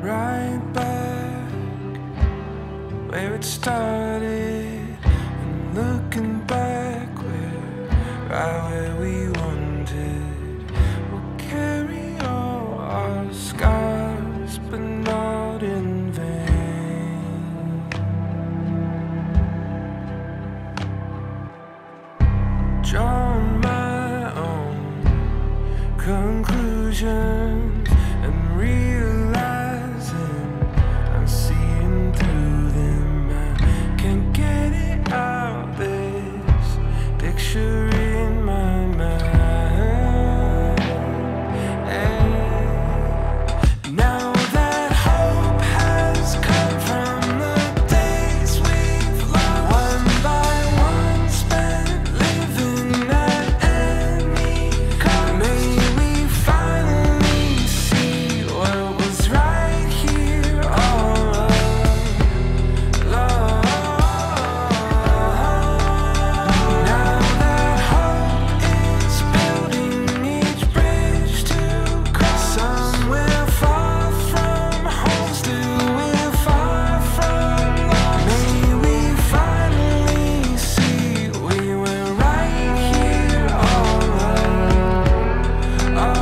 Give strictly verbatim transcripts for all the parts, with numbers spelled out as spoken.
right back where it started, and looking back where, right where we wanted. We'll carry all our scars, but not in vain. Drawn my own conclusions and realizing I'm seeing through them. I can't get it out, this picture in my mind. And now that hope has come from the days we've lost, one by one spent living at any cost. May we finally see what was right here all along. Now that hope is building each bridge to cross, somewhere far from home, still we're far from lost. May we finally see we were right here all along. Oh,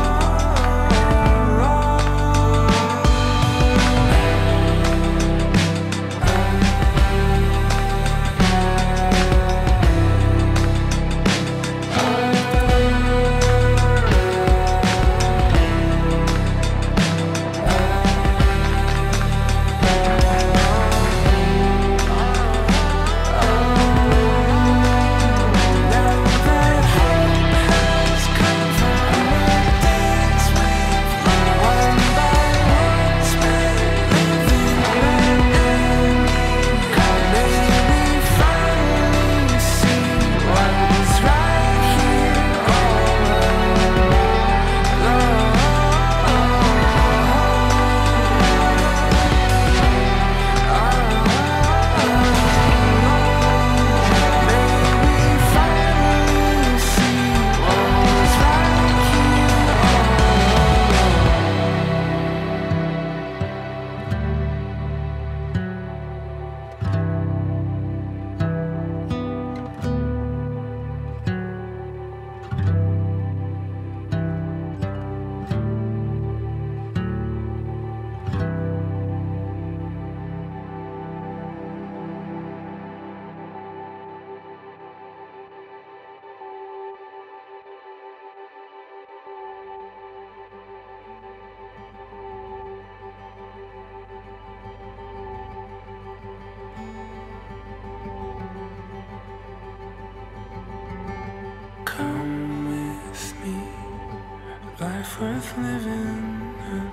come with me, life worth living, and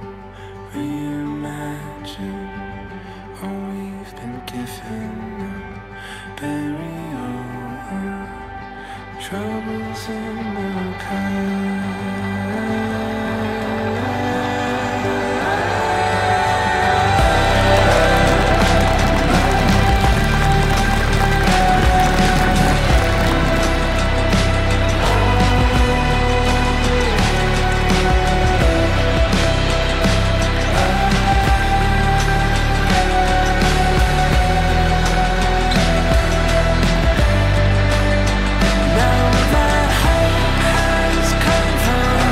reimagine all we've been given. Bury all our troubles in the past. Now that hope has come from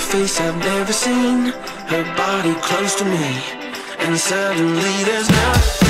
face I've never seen, her body close to me, and suddenly there's nothing